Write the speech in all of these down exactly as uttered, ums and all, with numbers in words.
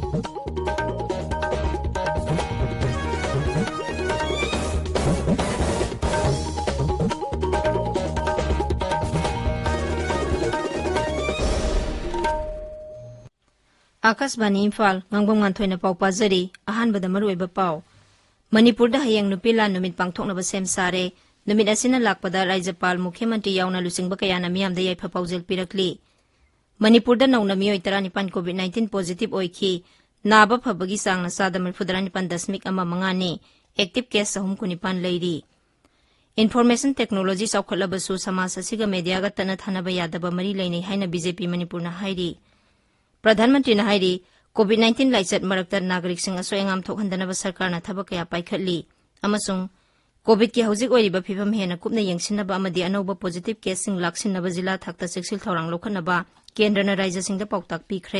Akashvani Imphal Ngangbam Nganthoi na pau pazari ahanbada maruiba pau Manipur da hayang nupila numit pangthoknaba sem sare numit asina lakpada Rajyapal Mukhyamantri yauna lusingba kayana miyamda yaifa paujel pirakli Manipur da nauna miyoi taranipan COVID nineteen positive oiki naba phabagi sangna sada marfudaranipan dasmik ama mangani active case sahum kunipan leiri Information technology saukhatlabasu samaj asiga media ga tana thanaba yadaba mari leinei haina B J P Manipur na hairi प्रधानमंत्री ने हाइरी Covid nineteen लाइचत मरक्ता नागरिक सिंह असोयंगाम थोकहंदनबा सरकार ना थबक कया पाइखटली अमसुंग Covid की हौजिक ओइरिबा फिबम हेना कुपना यंगसिनबा अमदि अनौबा पॉजिटिव केस सिंह लाक्सिनबा जिला थाकता सेक्सिल थौरांग लोखनबा केंद्रना राज्य सिंह दा पाउताक पिखरे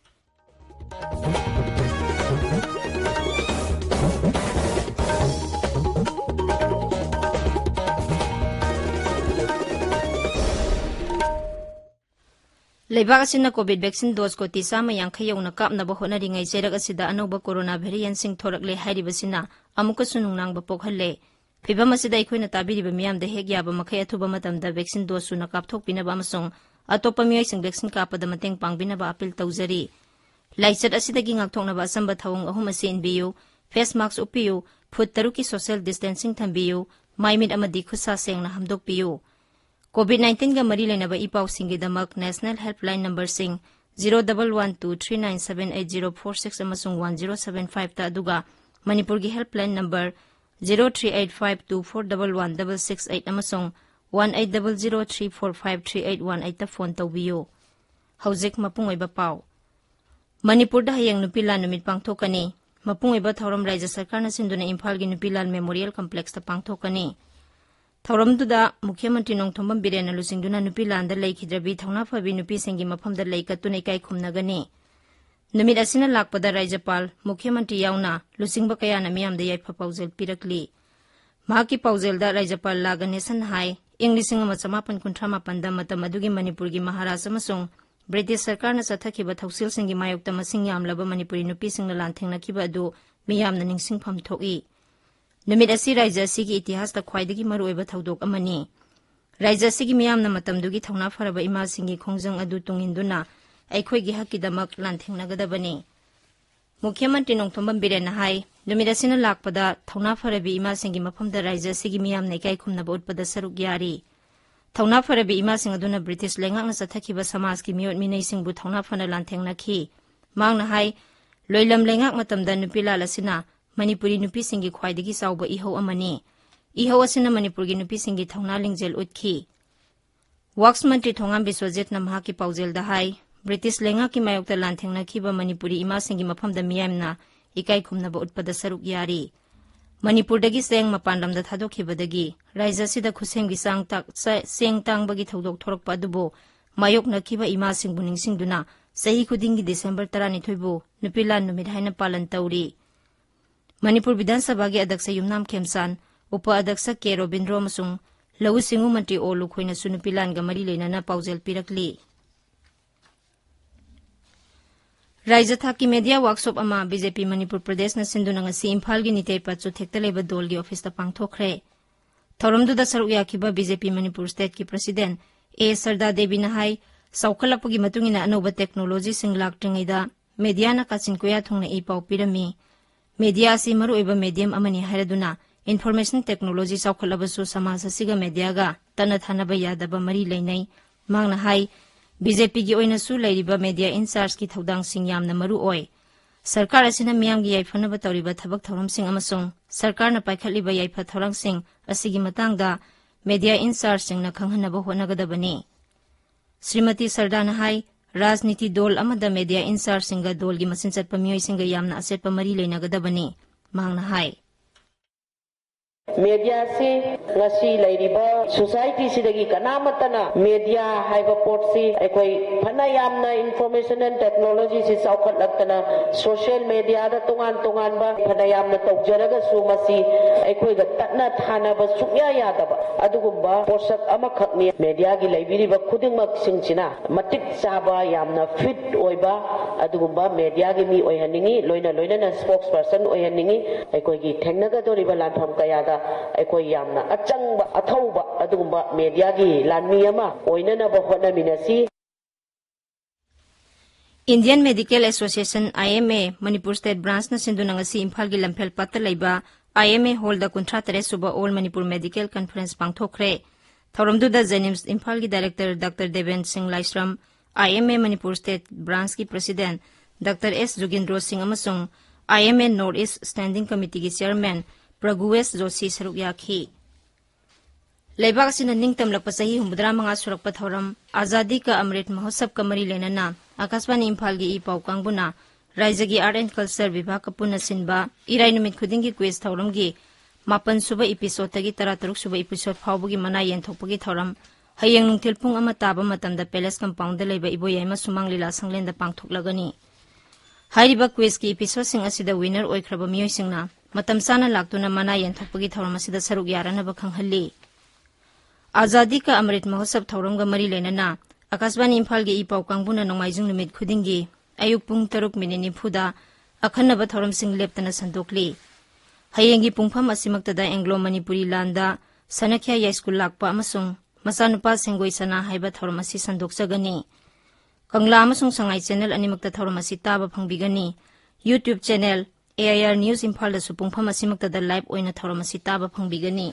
लेबाग असिना कोविड वैक्सीन डोज को तीसा मयांखै यौना कापनबा होनारिङै चेरक असिदा अनौबा कोरोना भेरिएंट सिंह थोरकले हाइरिबसिना अमुकसु नुंगनांगबा पोखले फिबम असिदा अखोइना ताबिरिबा मियामदा हेक याबा मखै अथुबा मतमदा वैक्सीन डोज सुना कापथोकपिनबा अमसुंग अतोपा मियोइसिंग वैक्सीन कापदा मतेंग पांगबिनबा अपील तौजरी लाइचत असिदगी ngakthoknaba असंबा थौंग अहुम असि इनबियु फेस मास्क उपियु फुट तरुकी सोशल डिस्टेंसिंग थंबियु माइमिट अमदि खुसा सेंगना हमदोकपियु कोविड नाइन्टीन का मरी लेनबा इपाउ सिंगी दमक नेशनल हेल्पलाइन नंबर सिंग zero one one two three nine seven eight zero four six अमसुंग one zero seven five ता अदुगा मणिपुर की helpline number zero three eight five two four one one six six eight अमसुंग one eight zero zero three four five three eight one eight ता phone तौबियो हौजिक मपुंग ओइबा पाउ मणिपुर दा हयंग नुपिला नुमित पांगथोकनी मपुंग ओइबा थौरम राज्य सरकार न सिंधुना इम्फाल की नुपिलाल मेमोरियल कॉम्प्लेक्स ता पांगथोकनी थौरमदुदा मुख्यमंत्री नोंथोंबम बिरेन लुसिंगदुना नुपिलांदा लेखिद्रबी थौना फबी नुपिसिंगी मफमदा लेकतुनै काई खुमनगनी नुमित असिना लाकपदा राज्यपाल मुख्यमंत्री याउना लुसिंगबा कयाना मियामदा याइफा पाउजेल पिरकली महाकी पाउजेलदा राज्यपाल लागनेसन हाई इंग लिसिंग अमा समापन कुंथ्रा मापनदा मतम अदुगी मणिपुरगी महाराज अमसुंग ब्रिटिश सरकारना चथखिबा थौसिलसिंगी मायोक्ता मसिंग यामलबा मणिपुरी नुपिसिंगना लांथेंगनखिबा अदु मियामना निंगसिंगफम थोई नुमित असि राज्य असिगी इतिहास ता ख्वाइदगी मरुओइबा थौदोक अमनी राज्य असिगी मियामना मतमदुगी थौना फरबा इमासिंगी खोंजंग अदु तुंगिंदुना अैखोइगी हक्कीदमक लांथेंगनगदबनी मुख्यमंत्री नोंथोंबम बिरेन हाई नुमित असिना लाकपदा थौना फरबी इमासिंगी मफमदा राज्य असिगी मियामना इकाई खुमनबा उटपदा सरुक यारी थौना फरबी इमासिंग अदुना ब्रिटिश लेंगाकना चथखिबा समाज की मियोट मिनैसिंगबु थौना फना लांथेंगनखि मांगना हाई लोइलम लेंगाक मतमदा नुपिलाल असिना मणिपुरी नुपिसिंगी ख्वाइदगी चाउबा इहौ अमनी इहौ असिना मणिपुरगी नुपिसिंगी थौना लिंगजेल उतखि वर्क्स मंत्री थोंगाम बिश्वजित नमहाकी पाउजेलदा हाई ब्रिटिश लेंगाकी मायोक्ता लांथेंगनखिबा मणिपुरी इमासिंगी मफमदा मियामना इकाई खुमनबा उटपदा सरुक यारी मणिपुरदगी सेंग मपानलमदा थादोखिबदगी राज्य सिदा खुसेंगी सांग ताक सेंग तांगबगी थौदोक थोरकपा अदुबो मायोकनखिबा इमासिंगबु निंगसिंगदुना सही खुदिंगी दिसंबर thirty-nine बु नुपिला नुमित हाइना पालन तौरी मणिपुर विधानसभा के अध्यक्ष युमनाम खेमसान उप अध्यक्ष के रोबिंद्रो अमसुंग लघु सिंगु मंत्री ओलु खोइना सुनुपिलानगा मरी लेना पाउजेल पिरकली राज्य थाकी मीडिया वर्कशॉप अमा बीजेपी मणिपुर प्रदेश न सिंधुना ngasi इम्फाल की नितेपा चुथेक्ता लेबा दोल की ऑफिस ता पांगथोखरे थौरमदुदा सरुक याखिबा बीजेपी मणिपुर स्टेट की प्रेसिडेंट ए सरदा देवी नहाई सौखलपगी मतुंगिना अनोबा टेक्नोलॉजी सिंग लाक्ट्रिंगैदा मीडिया न काचिन कोया थोंगना ई पाउ पिरमी मीडिया से मरुइबा मीडियम अमनी हायरदुना इन्फॉर्मेशन टेक्नोलॉजी सौखलबसु समाज असिगा मीडियागा तना थानबा यादबा मरी लेनै मांगना हाई बीजेपी की ओइनसु लैरिबा मीडिया इंचार्ज की थौदांग सिंग यामना मरु ओय सरकार असिना मियामगी याइफनबा तौरिबा थबक थौरम सिंग अमसुंग सरकारना पाइखलिबा याइफा थौरांग सिंग असिगी मतांगदा मीडिया इंचार्ज सिंगना खंगहनबा होनगदबनी श्रीमती सरदाना हाई राजनीति दल अमदा मीडिया इंचार्ज सिंगा दल की मसिन चटपा मियोइ सिंगा यामना असेटपा मरी लेनगदबनी मांगना हाई मीडिया से ngasi lairiba society sidagi kanamatana media haiba port si ekoi phana yamna information and technology si saukhat laktana social media da tongan tongan ba phana yamna tawjaraga su masi ekoi ga tatna thana ba sukya yadaba adugumba porsak ama khakni media gi laibiri ba khudingmak singchina matik chaba yamna fit oiba adugumba media gi mi oihaningi loina loina na spokesperson oihaningi ekoi gi thengnaga doriba lantham kayada ekoi yamna achangba athauba adugumba media gi lanmi ama oinana ba honaminasi Indian Medical Association I M A Manipur State Branch na sinduna ngasi Imphal gi lamphel patta leiba I M A Hall da kuntra tere suba All Manipur Medical Conference pangthokre thoramdu da Jenims Imphal gi Director Doctor Deven Singh Laisram I M A Manipur State Branch ki President Doctor S Jugindro Singh amasung I M A North East Standing Committee ki Chairman Pragues Joshi saruk yakhi Leibak sina ningtam lakpa sahi humdra manga surak pathoram Azadi ka Amrit Mahotsav ka mari lenana Akaswani Imphal gi ipau kangbuna Raija gi Art and Culture Vibhag ka punna sinba irai numit khuding gi quiz thoram gi mapan suba episode tagi tara taruk suba episode phawbu gi mana yen thokpa gi thoram hayang nungthil phung ama taba matam da Palace compound da leiba iboyai ma sumang lila sanglen da pangthoklagani Hairiba quiz ki episode sing asida winner oikraba miyoi singna matam sana laktuna mana yen thokpa gi thoram asida saruk yarana ba khanghalli Azadi ka Amrit Mahotsav thoram ga mari lenana Akaswani Imphal gi ipau kangbuna nongmaijung numit khudingi ayuk pung taruk minit nifuda akhanaba thoram sing leptana sandokli hayengi pungpham asimakta da Anglo Manipuri landa Sanakhya High School lakpa amasung masanupa sengoi sana haiba thoram asi sandokjagani Kangla amasung sangai channel animakta thoram asi taba phangbigani YouTube channel A I R News Imphal da su pungpham asimakta da live oina thoram asi taba phangbigani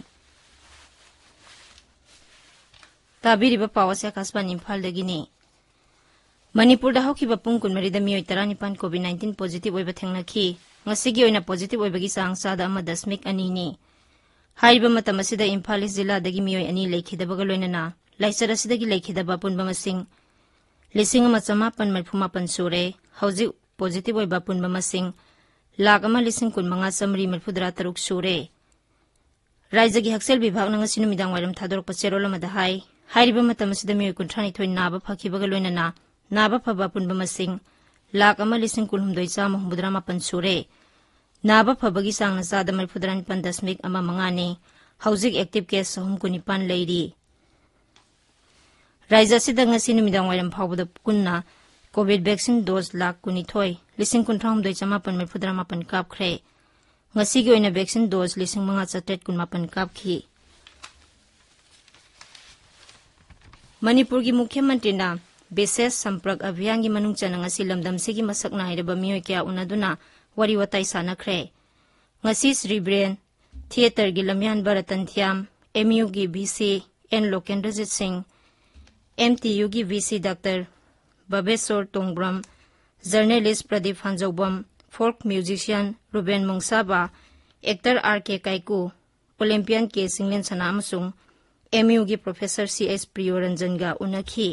Tabiriba pawase Akaswani Imphal dagini Manipur da hawkiba pung kunmari da miyoi taranipan COVID nineteen positive oiba thengnakhi ngasigi oina positive oibagi sang sada ama dasmik anini haiba matam asida Imphal jilla dagi miyoi ani leikhidabaga loinana laisara sidagi leikhidaba punba masing lising ama chamapan marfumapan sure hauji positive oiba punba masing lak ama lising kun manga samri marfudra taruk sure Raijagi Haksel Vibhag nanga sinu midang wairam thadorok pacherol ama da hai hairiba matam asida miyoi kunthani thoi naba phakhibaga loinana Naba phaba punba masing lak ama lising kulhumdoi chama humbudra mapan sure Naba phabagi sang na sada marfudran pan dasmik ama mangani haujik active case sahum kunipan leiri Raija sida ngasi numidang wairam phawbada kunna COVID vaccine dose lak kunithoi lising kunthahumdoi chama pan marfudra mapan kapkhre ngasi gi oina vaccine dose lising manga chatet kun mapan kapkhi Manipur gi Mukhyamantri na Beses Samprak Abhiyan gi manung chana ngasi lamdam sigi masak na hairaba miyoi kya unaduna wari watai sanakre ngasi Sri Brain Theater gi lamyan baratan thiam M U gi V C N Lokendrajit Singh M T U gi V C Doctor Babesor Tongbram journalist Pradeep Hanjobam folk musician Ruben Mongsaba actor R K Kaiku Olympian K Singlen Sana amasung M U gi Professor C S Priyoranjan ga unakhi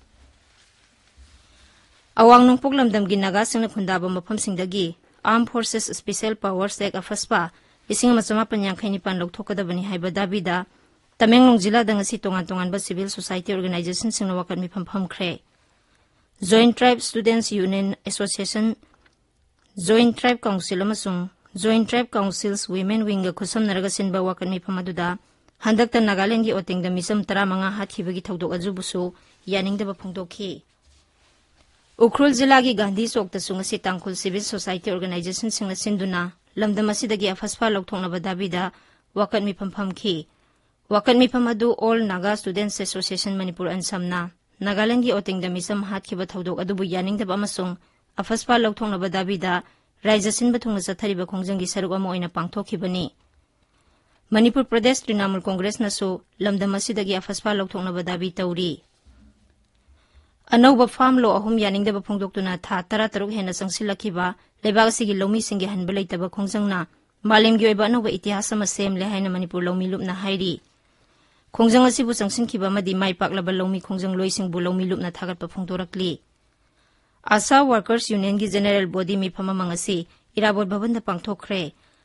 Awang nung puglamdam gi naga singna khundaba mafam singdagi Armed Forces Special Powers Act afaspa ising masama panyang khaini pan lokthokadabani haiba dabida Tamenglong jila da ngasi tongan tongan ba civil society organization singna wakan mi phampham khre Joint Tribe Students Union Association Joint Tribe Council amasung Joint Tribe Councils Women Wing ga khusam naraga sinba wakan mi phamaduda handakta Nagaland gi otengda misam tara manga hathibagi thodok ajubusu yaningdaba phongdokhi Ukhrul Jilla gi Gandhi Chowk ta sungasi Tangkhul Civil Society Organization singna sinduna lamdam asidagi afaspa lokthoknaba dabida wakat mi phampham-khi wakat mi phamadu All Naga Students Association Manipur ansamna Nagaland gi otengda misam hatkhiba thodok adubu yaningdaba amasung afaspa lokthoknaba dabida raija sinba thungna chathariba khongjanggi saruk ama oina pangthokhibani Manipur Pradesh Trinamool Congress nasu lamdam asidagi afaspa lokthoknaba dabi tauri Anauba farm law ahum yaningdaba phongdoktuna tha tara taruk hena sangsilakhiba lebak sigi lomi singi hanba leitaba khongjangna malemgi oiba anauba itihas ama semle haina Manipur lomi lupna hairi khongjang asibu sangsinkhiba madi maipaklaba lomi khongjang loisingbu lomi lupna thagatpa phongdorakli Asa Workers Union gi General Body mi phama mangasi Irabot Bhavan da pangthokre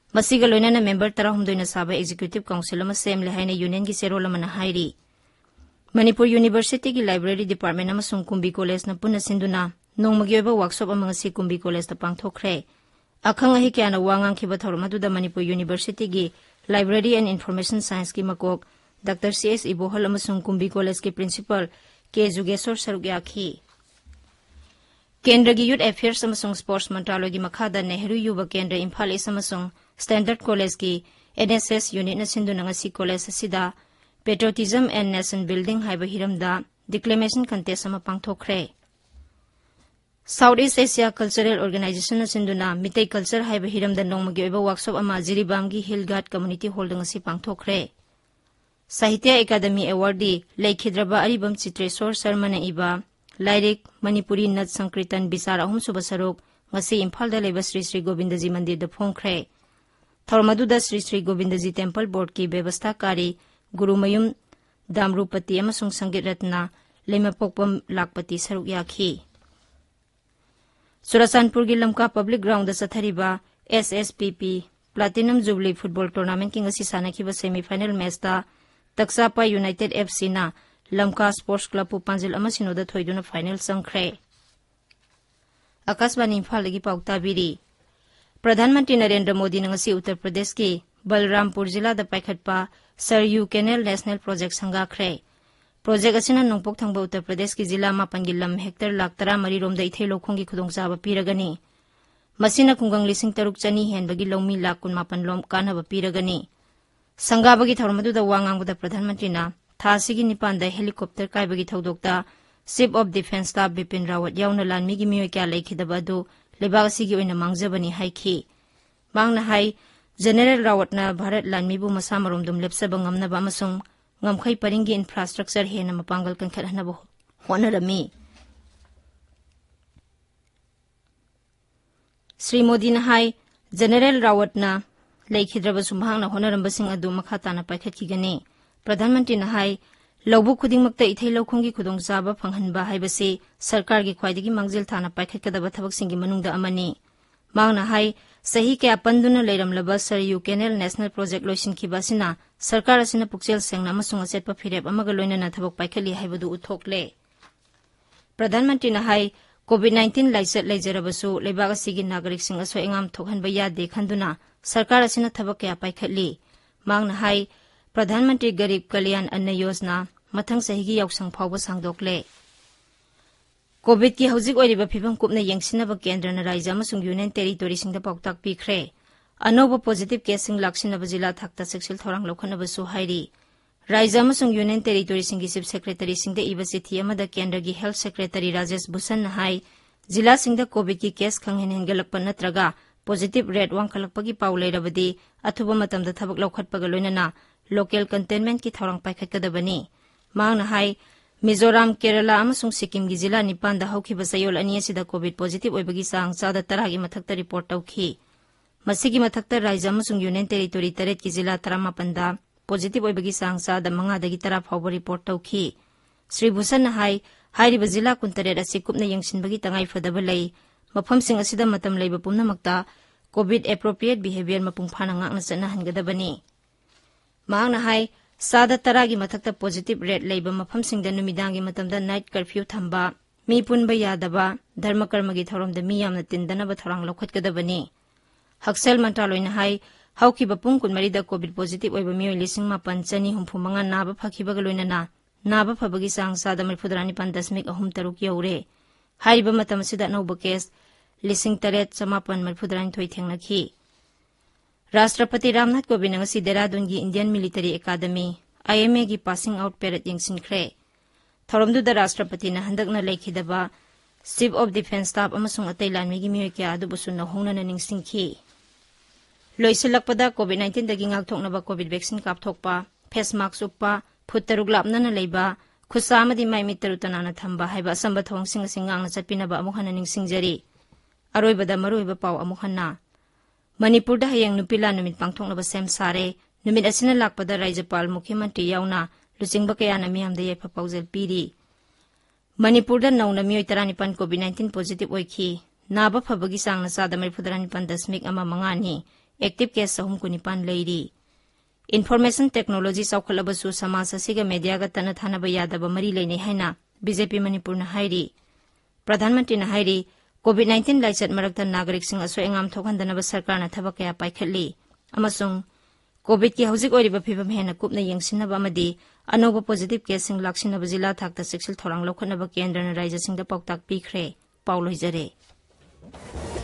मसीगा लोइनना member तराहुमदोइना साबा executive council अमा सेमले हाइना union की सेरोल अमना हाइरी Manipur university की लाइब्रेरी डिपार्टमेंट अमसुंग कुंबी कॉलेज न पुनः सिंधुना नोंमगी ओइबा वर्कशॉप अमा ngasi कुंबी कॉलेज ता पांगथोखरे अखंग अहि क्याना वांगांग खिबा थौरम अदुदा मणिपुर यूनिवर्सिटी की लाइब्रेरी एंड इन्फॉर्मेशन साइंस की मकोक डॉक्टर सी एस इबोहल अमसुंग कुंबी कॉलेज के प्रिंसिपल के जुगेश्वर सरुग्याखी केंद्र की यूथ अफेयर्स अमसुंग स्पोर्ट्स मंत्रालय की मखादा नेहरू युवा केंद्र इम्फाल ईस्ट अमसुंग स्टैंडर्ड कॉलेज की एनएसएस यूनिट न सिंधुना ngasi कॉलेज असिदा पेट्रोटिज्म एंड नेशन बिल्डिंग हाइबा हिरमदा डिक्लेमेशन कंटेस्ट अमा पांगथोखरे south east Asia cultural organisation सिंधुना मितै कल्चर हाइबा हिरमदा नोंमगी ओइबा वर्कशॉप अमा जिरीबाम की hill guard community hall ngasi पांगथोखरे साहित्य अकादमी अवार्डी लेखिद्रबा अरिबम चित्रेश्वर शर्मा ने इबा लाइरिक मणिपुरी नट संकीर्तन विचार अहुम सुब सरोक ngasi इम्फाल दा लेबा श्री श्री गोविंदजी मंदिर द फोंखरे थौरमदुदा श्री श्री गोविंदजी टेम्पल बोर्ड की व्यवस्थाकारी गुरुमयुम दामरूपति अमसुंग संगीत रत्ना लेमपोकपम लाकपति सरुक याखी सुरसानपुर की लमका पब्लिक ग्राउंड सथरिबा SSPP platinum jubilee football tournament की ngasi सानाखिबा सेमीफाइनल मैच ता तक्सापा यूनाइटेड एफसी ना लमका स्पोर्ट्स क्लब पु पांजिल अमसिनोदा थोइदुना फाइनल संख्रे आकाशवाणी इम्फाल की पाउताबिरी प्रधानमंत्री नरेंद्र मोदी ने ngasi उत्तर प्रदेश की बलरामपुर जिला दा पाइखटपा सरयू कैनेल नेशनल प्रोजेक्ट संगाखरे प्रोजेक्ट असिना नोंपोक थंगबा उत्तर प्रदेश की जिला मापन की लम हेक्टर लाख तरा मरी रोम दा इथै लोखों की खुदोंचाबा पीरगनी मसिना कुंगंग लिसिंग तरुक चनी हेनबगी लौमी लाख कुन मापन लोम कानबा पीरगनी संगाबगी थौरमदुदा वांगांगबदा प्रधानमंत्री ना थासिगी निपान दा हेलीकॉप्टर काइबगी थौदोक्ता chief of defence staff Bipin Rawat याउना लानमी की मियोय क्या लेखिदबा दो लेबागसिगी ओइना मांगजबनी हाइखी मांगना हाई जनरल रावतना भारत लानमीबु मसा मरोमदुम लेप्सबा ngamnaba amasung ngamkhai paringi infrastructure hena mapangal kankhathanaba honarami Shri Modi ने हाई जनरल रावतना लेखिद्रब सुमहांगना होनरंबसिंग अदु मखाताना पाइखतखिगने प्रधानमंत्री ने हाई लौबु खुदिंगमक्ता इथै लौखोंगी खुदोंचाबा फंगहनबा हाइबसे सरकार की ख्वाइदगी मंगजिल थाना पाइखतकदबा थबकसिंगी मनुंगदा अमनी मांगना हाई सही के अपंदुना लेरमलबा सरयू कैनेल नेशनल प्रोजेक्ट लोइसिनखिबासिना सरकार असिना पुक्सेल सेंगना अमसुंग असेटपा फिरेब अमगा लोइनना थबक पाइखली हाइबदु उथोकले प्रधानमंत्री ने हाई कोविड नाइन्टीन लाइसत लेजरबसु लेबाग असिगी नागरिकसिंग असो एंगाम थोकहनबा यादे खंदुना सरकार असिना थबक क्या पाइखली मांगना हाई प्रधानमंत्री गरीब कल्याण अन्न योजना मथंग सहीगी याउसंग फावबा सांगदोकले कोविड की हौजिक ओइरिबा फिबम कुपना यंगसिनबा केंद्रना राज्य अमसुंग यूनियन टेरिटोरीसिंगदा पाउताक पिखरे अनोबा पॉजिटिव केसिंग लाक्सिनबा जिला थाकता सेक्सुअल थौरांग लौखनबसु हाइरी राज्य अमसुंग यूनियन टेरिटोरीसिंग की चीफ सेक्रेटरीसिंगदा इबा चिठी अमदा केंद्र की हेल्थ सेक्रेटरी राजेश भूषण हाई जिला सिंगदा कोविड की केस खंगहेन हेंगलकपा नत्रगा पॉजिटिव रेट वांखलकपगी पाउ लेरबदी अथुबा मतमदा थबक लौखटपगा लोइनना लोकल कंटेनमेंट की थौरांग पाइखतकदबनी मांगना हाई मिजोराम केरला अमसुंग सिक्किम की जिला निपान दा हौखिबा सयोल अनि असिदा कोविड पॉजिटिव ओइबगी सांग चादा तरागी मथक्ता रिपोर्ट तौखी मसिगी मथक्ता राज्य अमसुंग यूनियन टेरिटोरी तरेट की जिला तरामापन दा पॉजिटिव ओइबगी सांग चादा मंगादगी तरा फावबा रिपोर्ट तौखी श्री भूषण हाई हाइरिबा जिला कुंतरेट असि कुपना यंगसिनबगी तंगाई फदबा लई मफमसिंग असिदा मतम लैबा पुमनमक्ता कोविड एप्रोप्रिएट बिहेवियर मपुंग फाना ngakna चना हनगदबनी मांगना हाई सादा तरागी मथक्ता पॉजिटिव रेट लेबा मफमसिंगदा नुमिदांगी मतमदा नाइट कर्फ्यू थंबा मी पुनबा यादबा धर्म कर्मगी थौरमदा मी यामना तिंदनबा थौरांग लौखतकदबनी हक्सेल मंत्रालयना हाई हौखिबा पुंग कुनमरीदा कोविड पॉजिटिव ओइबा मियोय लिसिंग मापन चनी हुमफुमंगा नाबा फखिबगा लोइनना नाबा फबगी सांग सादा मरफुदरानी पान दशमिक अहुम तरुक यौरे हाइरिबा मतम सिदा नौबा केस लिसिंग तरेट समापन मरफुदरानी थोइ थेंगनखी राष्ट्रपति रामनाथ कोविंद ngasi देहरादून की इंडियन मिलिटरी एकेडमी आईएमए की पासिंग आउट पेरेड यंगसिनख्रे थौरमदुदा राष्ट्रपति ना हंदकना लेखिदबा चीफ ऑफ डिफेंस स्टाफ अमसुंग अतै लानमी की मियोय क्या अदुबसु नहोंगना निंगसिंखी लोइसलकपदा कोविड नाइन्टीन दगी ngakthoknaba कोविड वैक्सीन कापथोकपा फेस मास्क उपा फुट तरुक लापनना लेबा खुसा अमदि माइ मितरु तनाना थंबा हाइबा असंबा थोंगसिंग सिंगांगना चटपिनबा अमुखना निंगसिंगजरी अरोइबदा मरोइबा पाव अमुखना मणिपुर हयेंग नुपिला नुमित पांगथोकनबा सेम सारे नुमित असिना लाकपदा राज्यपाल मुख्यमंत्री याउना लुचिंगबा कयाना मियामदा येफा पाउजल पीरी मणिपुर नौना मियोय तरानिपान कोविड नाइन्टीन पॉजिटिव ओइखी नाबा फबगी सांगना चादा मरफुदरानिपान दशमिक अमा मंगानी एक्टिव केस सहम कुनिपान लेरी इन्फॉर्मेशन टेक्नोलॉजी चौखलबसु समाज असिगा मीडिया गा तना थानब यादब मरी लेने हैना बीजेपी मणिपुर न हाइरी प्रधानमंत्री न हाइरी कोविड नाइन्टीन लाइचत मरक्ता नागरिक सिंह असो एंगाम थोखंदनब सरकार न थबक कया पाइखटली अमसुंग कोविड की हौजिक ओरिबा फिबम हेना कुपना यंगसिनब अमदी अनोबा पॉजिटिव केस सिंह लाक्सिनब जिला थाकता सेक्सुअल थोरांग लौखनब केंद्र न राज्य सिंह द पाउताक पीखरे पाउलोइजरे।